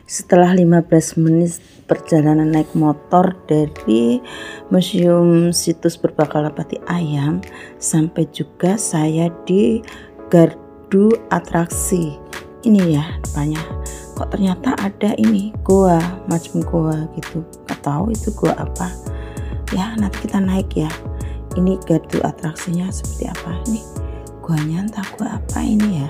Setelah 15 menit perjalanan naik motor dari Museum Situs Purbakala Pati Ayam, sampai juga saya di gardu atraksi. Ini ya depannya. Kok ternyata ada ini goa, macam goa gitu. Gak tahu itu goa apa. Ya nanti kita naik ya. Ini gardu atraksinya seperti apa ini? Goanya entah gua apa ini ya.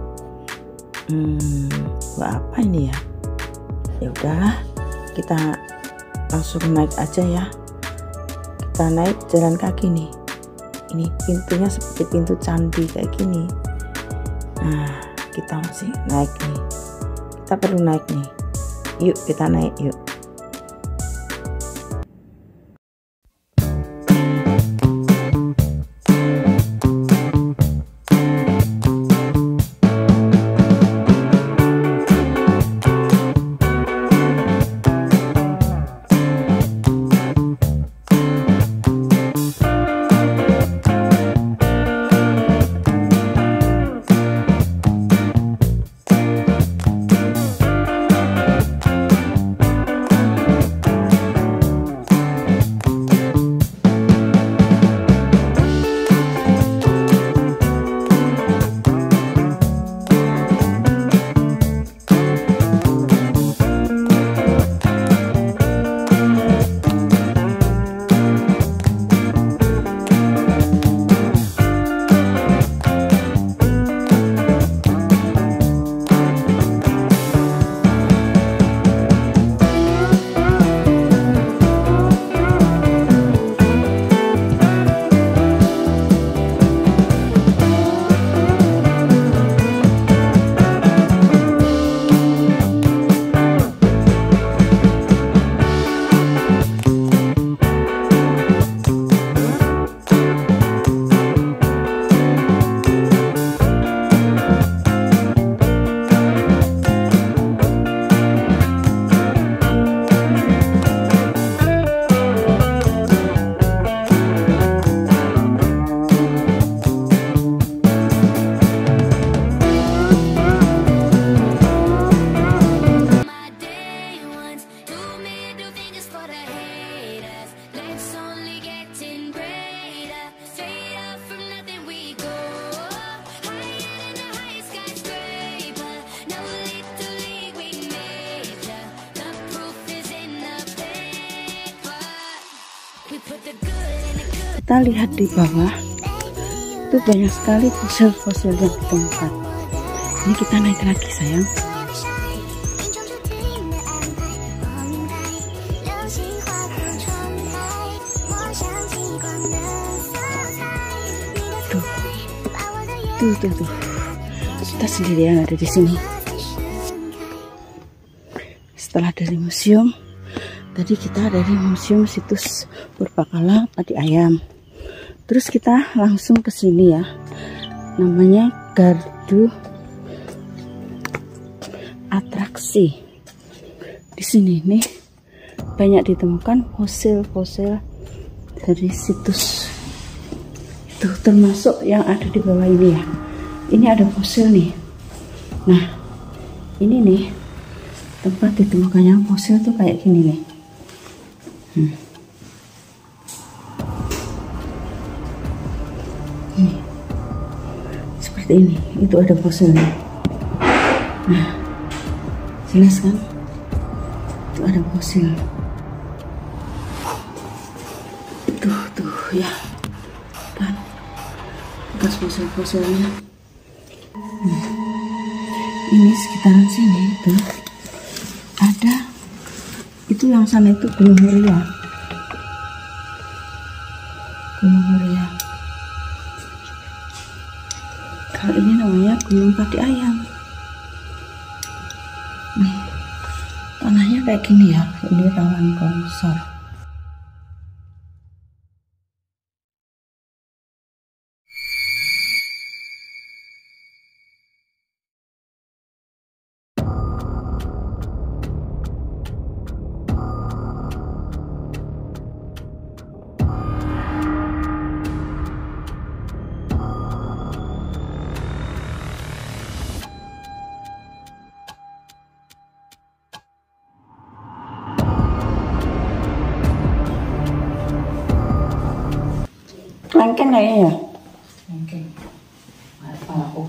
Gua apa ini ya? Ya udahlah, kita langsung naik aja ya. Kita naik jalan kaki nih. Ini pintunya seperti pintu candi kayak gini. Nah, kita masih naik nih. Kita perlu naik nih. Yuk kita naik yuk. Kita lihat di bawah itu banyak sekali fosil-fosil yang ditemukan. Ini kita naik lagi sayang. Tuh. Kita sendiri yang ada di sini. Setelah dari museum, tadi kita dari Museum Situs Purbakala Pati Ayam. Terus kita langsung ke sini ya. Namanya gardu atraksi. Di sini nih banyak ditemukan fosil-fosil dari situs. Itu termasuk yang ada di bawah ini ya. Ini ada fosil nih. Nah, ini nih tempat ditemukannya fosil tuh kayak gini nih. Ini seperti ini. Itu ada fosilnya. Nah, jelas kan? Itu ada fosil. Tuh ya kan, bekas fosil-fosilnya. Ini sekitaran sini itu ada, itu yang sana itu Gunung Muria. Kalau ini namanya Gunung Pati Ayam. Nih tanahnya kayak gini ya, ini rawan longsor. Lengkeng kayaknya ya. Lengkeng. Aku.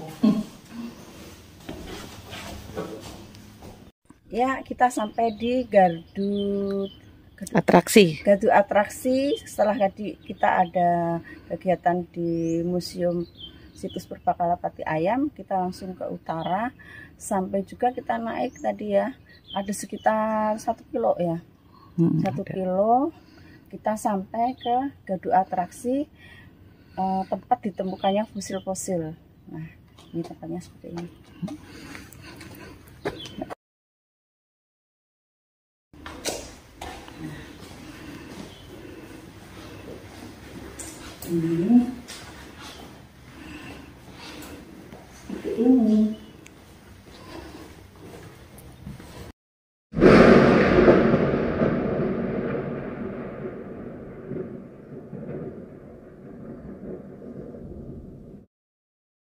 Ya, kita sampai di gardu Atraksi. Setelah tadi kita ada kegiatan di Museum Situs Purbakalapati Ayam, kita langsung ke utara. Sampai juga kita naik tadi ya, ada sekitar 1 kilo ya. 1 kilo kita sampai ke gardu atraksi, tempat ditemukannya fosil-fosil. Nah, ini tempatnya seperti ini. Ini